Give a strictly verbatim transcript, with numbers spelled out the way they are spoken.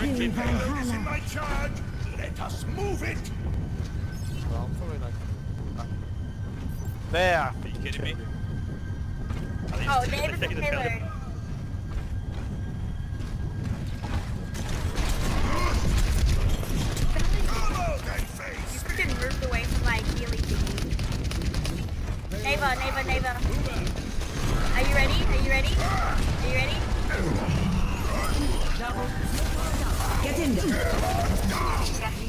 Victory Valhalla is in my charge. Let us move it. Well, I'm probably like... There! Are you kidding me? Oh, David's a killer. You freaking moved away from my healing thingy. Neva, Neva, Neva. Are you ready? Are you ready? Are you ready? Get in there.